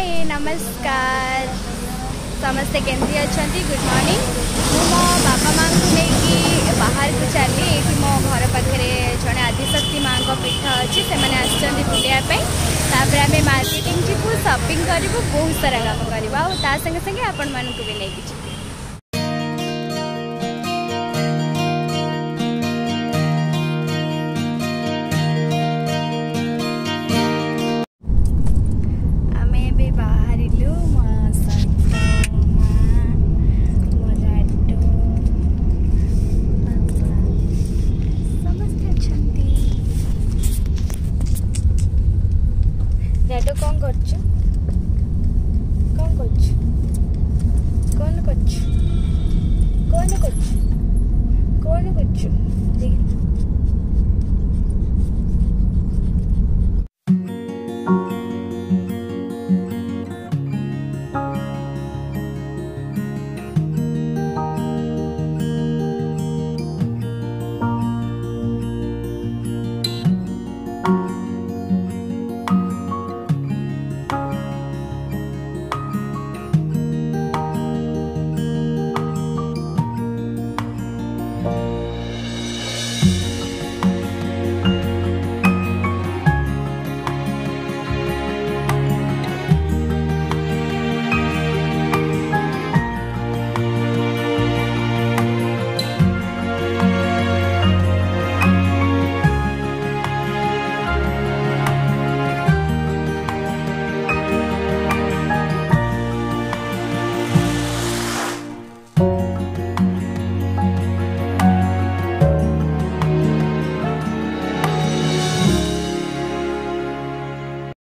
हाय नमस्कार समस्ते केमती अच्छा गुड मॉर्निंग मो बापा माँ को लेकिन बाहर को चली ये मो घर पाखे जड़े आदिशक्ति माँ को पीठ अच्छी से मैंने बुलायापी आम मार्केटिंग जीवु शॉपिंग करूँ बहुत सारा कम करवा संगे संगे आपण मानक भी नहीं